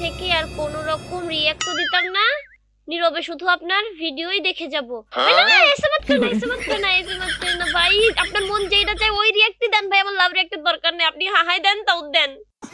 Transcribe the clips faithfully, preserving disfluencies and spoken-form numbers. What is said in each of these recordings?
থেকে আর কোনো রকম রিঅ্যাক্টও দিতাম না, নীরবে শুধু আপনার ভিডিওই দেখে যাব। না না এসে মত করনা এসে মত করনা এসে মত করনা ভাই, আপনার মন যেটা চায় ওই রিঅ্যাক্টই দেন ভাই, আমার লাভ রিঅ্যাক্টের দরকার নেই, আপনি হাহাই দেন তাও দেন।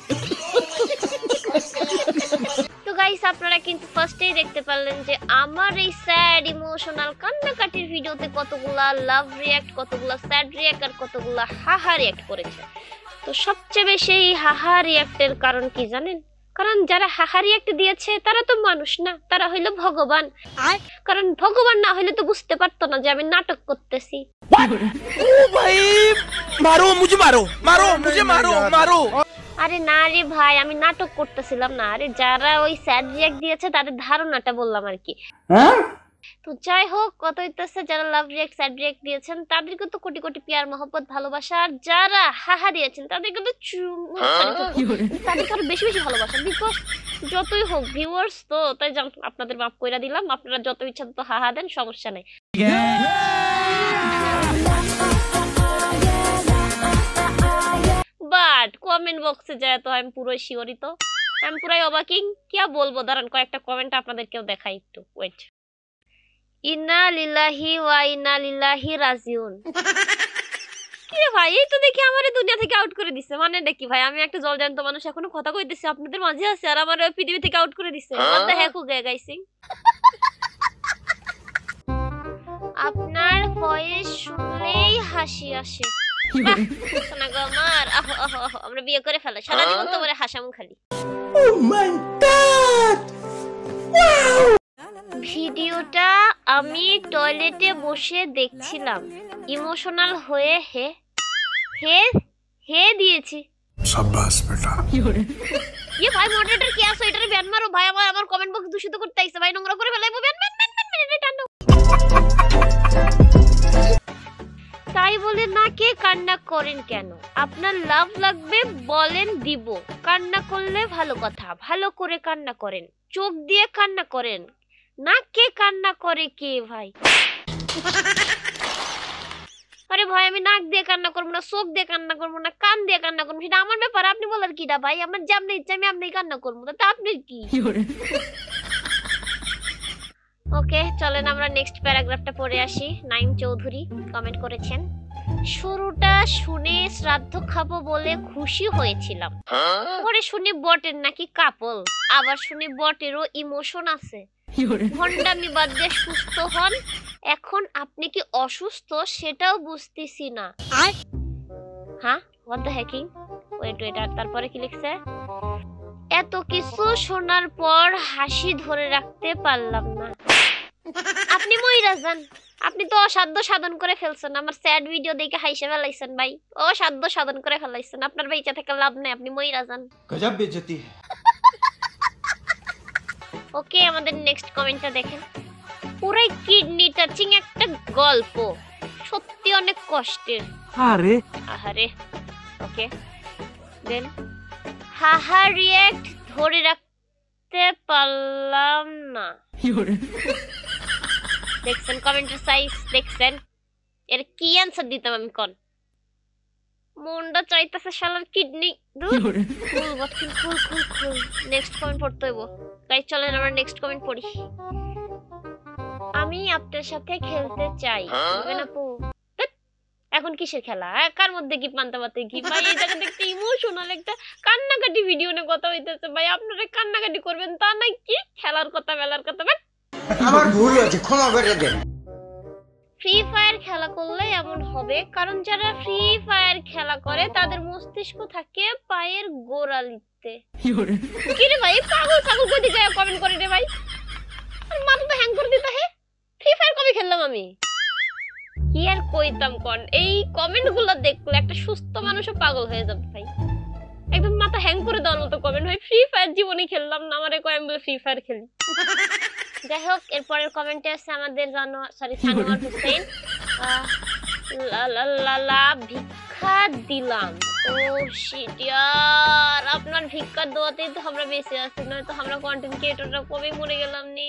তো গাইস আপনারা কিন্তু ফার্স্টেই দেখতে পারলেন যে আমার এই স্যাড ইমোশনাল কান্নাকাটির ভিডিওতে কতগুলা লাভ রিঅ্যাক্ট, কতগুলা স্যাড রিঅ্যাক্ট আর কতগুলা হাহা রিঅ্যাক্ট করেছে। তো সবচেয়ে বেশি এই হাহা রিঅ্যাক্টের কারণ কি জানেন? কারণ যারা হাহা রিঅ্যাক্ট দিয়েছে তারা তো মানুষ না, তারা হইলো ভগবান। কারণ ভগবান না হলে তো বুঝতে পারতো না যে আমি নাটক করতেছি। ও ভাই মারো মুঝে মারো মারো মুঝে মারো মারো। আরে না রে ভাই, আমি নাটক করতেছিলাম না। আরে যারা ওই স্যাড রিঅ্যাক্ট দিয়েছে তাদের ধারণাটা বললাম আর কি। হ্যাঁ তো যাই হোক, কত হইতেছে যারা লাভ রিঅ্যাক্ট স্যাড রিঅ্যাক্ট দিয়েছেন তাদেরকে তো কোটি কোটি প্যার মহব্বত ভালোবাসা, আর যারা হাহা দিয়েছেন তাদেরকে তো তাদেরকে আরো বেশি বেশি ভালোবাসা। বিকজ যতই হোক ভিউয়ার্স তো, তাই আপনাদের মাফ কইরা দিলাম, আপনারা যত ইচ্ছা তো হাহা দেন, সমস্যা নাই। বাট কমেন্ট বক্সে যায় তো আমি পুরোই শিওরিত, আমি পুরাই অবাকিং, কি বলবো, দাঁড়ান কয়েকটা কমেন্ট আপনাদেরকেও দেখাই একটু, ওয়েট। ইন্না লিল্লাহি ওয়া ইন্না ইলাইহি রাজিউন। কি রে ভাই, এই তো দেখি আমারে দুনিয়া থেকে আউট করে দিছে, মানে নাকি ভাই আমি একটা জলজান্ত মানুষ এখনো কথা কইতেছি আপনাদের মাঝে আছে, আর আমার পৃথিবী থেকে আউট করে দিছে। what the heck গে গাইসিং। আপনার ভয়েস শুনলেই হাসি আসে। শোনা গো আমার, আমরা বিয়ে করে ফেলা, সারা জীবন তোমারে হাসামু খালি। Oh my god! Wow! ভিডিওটা আমি টয়লেটে বসে দেখছিলাম, ইমোশনাল হয়ে হে হে হে দিয়েছি। শাবাশ বেটা। ये भाई মডারেটর কি আছে, এটারে ব্যান মারো ভাই, আমার আমার কমেন্ট বক্স দূষিত করতে আইছে ভাই, নোংরা করে ফেলাইবো, ব্যান ব্যান ব্যান ব্যান এটা টানো। তাই বলে না কে কান্না করেন কেন? আপনার লাভ লাগবে বলেন দিব, কান্না করলে ভালো কথা, ভালো করে কান্না করেন, চোখ দিয়ে কান্না করেন না, কে কান্না করে কে ভাই? আরে ভাই আমি নাক দিয়ে কান্না করবো না, চোখ দিয়ে কান্না করবো না, কান দিয়ে কান্না করবো, সেটা আমার ব্যাপার, আপনি বলার কিটা ভাই? আমার যেমনি ইচ্ছা আমি আপনি কান্না করবো, তা আপনি কি? ওকে চলেন আমরা নেক্সট প্যারাগ্রাফটা পড়ে আসি। নাইম চৌধুরী কমেন্ট করেছেন, শুরুটা শুনে শ্রাদ্ধ খাবো বলে খুশি হয়েছিলাম, পরে শুনি বটের নাকি কাপল, আবার শুনি বটেরও ইমোশন আছে, ভন্ডামি বাদ দিয়ে সুস্থ হন, এখন আপনি কি অসুস্থ সেটাও বুঝতেছি না। হ্যাঁ what the hacking, wait wait আর তারপরে কি লিখছে? এত কিছু শোনার পর হাসি ধরে রাখতে পারলাম না। আপনি মইরা যান, আপনি তো অসাধ্য সাধন করে ফেলছেন, আমার স্যাড ভিডিও দেখে হাইসা ফেলাইছেন ভাই, অসাধ্য সাধন করে ফেলাইছেন, আপনার বেঁচে থেকে লাভ নেই, আপনি মইরা যান। গজব বেইজ্জতি। ওকে আমাদের নেক্সট কমেন্টটা দেখেন, পুরাই কিডনি টাচিং একটা গল্প, সত্যি অনেক কষ্টের। আরে আহারে। ওকে দেন হাহা রিঅ্যাক্ট ধরে রাখতে পারলাম না। দেখছেন কমেন্টের সাইজ, দেখছেন এর কি অ্যানসার দিতাম আমি? কোন মনটা চাইতেছে শালার কিডনি দূর ফুল বটকিন ফুল ফুল ফুল। নেক্সট কমেন্ট পড়তে হইব গাইস, চলেন আমরা নেক্সট কমেন্ট পড়ি। আমি আপনার সাথে খেলতে চাই, হবে না পু? এখন কিসের খেলা, কার মধ্যে কি পান্তা পাতে কি ভাই? এই জায়গা দেখতে ইমোশনাল একটা কান্নাকাটি ভিডিও নিয়ে কথা হইতেছে ভাই, আপনারা কান্নাকাটি করবেন তা নাই কি খেলার কথা বেলার কথা? বাট আমার ভুল হয়েছে, ক্ষমা করে দেন। ফ্রি ফায়ার খেলা করলে এমন হবে, কারণ যারা ফ্রি ফায়ার খেলা করে তাদের মস্তিষ্ক থাকে পায়ের গোড়ালিতে। কি রে ভাই পাগল পাগল কই দিকে কমেন্ট করে রে ভাই, আর মাথা তো হ্যাং করে দিতা। হে ফ্রি ফায়ার কবে খেললাম আমি? কি আর কইতাম কোন, এই কমেন্টগুলো দেখলে একটা সুস্থ মানুষও পাগল হয়ে যাবে ভাই, একদম মাথা হ্যাং করে দেওয়ার মতো কমেন্ট ভাই। ফ্রি ফায়ার জীবনে খেললাম না, আমারে কয় আমি বলে ফ্রি ফায়ার খেলি। যাই হোক এরপরের কমেন্টে আছে আমাদের জানোয়ার সরি সানোয়ার হোসেন, লা লা লা লা ভিক্ষা দিলাম। ও শিট ইয়ার, আপনার ভিক্ষা দোয়াতেই তো আমরা বেঁচে আছি, নয়তো আমরা কন্টেন্ট ক্রিয়েটররা কবে মরে গেলাম নি।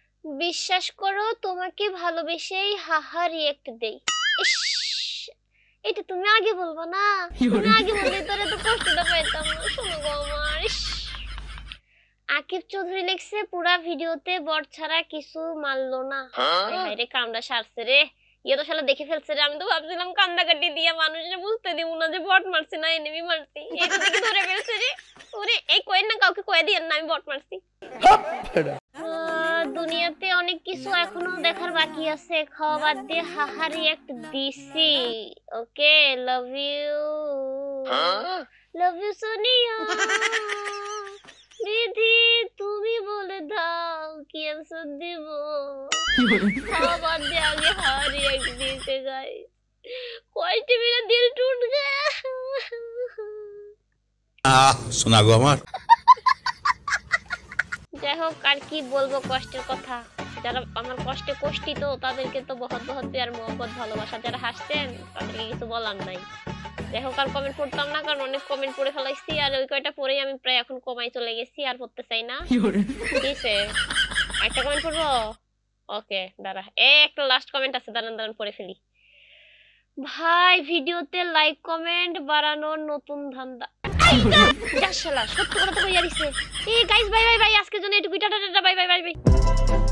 বিশ্বাস করো তোমাকে ভালোবেসেই হাহা রিয়েক্ট দেই। ইস এটা তুমি আগে বলবো না, তুমি আগে বললে তোরে তো কষ্টটা পাইতাম না। শোনো গো আমার। আকিব চৌধুরী লিখছে পুরা ভিডিওতে বট ছাড়া কিছু মারলো না। হায় রে কামড়া সারছে রে, ইয়ে তো শালা দেখে ফেলছে রে। আমি তো ভাবছিলাম কান্দাকাটি দিয়ে মানুষের বুঝতে দিব না যে বট মারছে না এনিমি মারছি, এটা থেকে ধরে ফেলছে রে। ওরে এই কই না কাউকে কই দিয়েন না আমি বট মারছি। দুনিয়াতে অনেক কিছু এখনো দেখার বাকি আছে, খাওয়া বাদ দিয়ে হাহা রিঅ্যাক্ট দিছি। Okay love you, love you Sonia. বিধি তুমি বলে দাও কি আনসার দিব। খাওয়া বাদ দিয়ে আগে হাহা রিঅ্যাক্ট দিতে গাইস, কষ্টে মেরা দিল টুট গয়া। আহ শোনা গো আমার। যাই হোক আর কি বলবো কষ্টের কথা, যারা আমার কষ্টে কষ্টিত তাদেরকে তো বহুত বহুত প্যার মোহব্বত ভালোবাসা, যারা হাসতেন তাদেরকে কিছু বলার নাই। যাই হোক আর কমেন্ট পড়তাম না, কারণ অনেক কমেন্ট পড়ে ফেলাইছি, আর ওই কয়টা পরেই আমি প্রায় এখন কমাই চলে গেছি, আর পড়তে চাই না। কিসে একটা কমেন্ট পড়বো? ওকে দাঁড়া, এই একটা লাস্ট কমেন্ট আছে, দাঁড়ান দাঁড়ান পড়ে ফেলি। ভাই ভিডিওতে লাইক কমেন্ট বাড়ানোর নতুন ধান্দা। সত্য কথা তো কইয়া দিছে। এই গাইস বাই বাই বাই, আজকের জন্য এটুকুই, tata tata, bye bye bye by.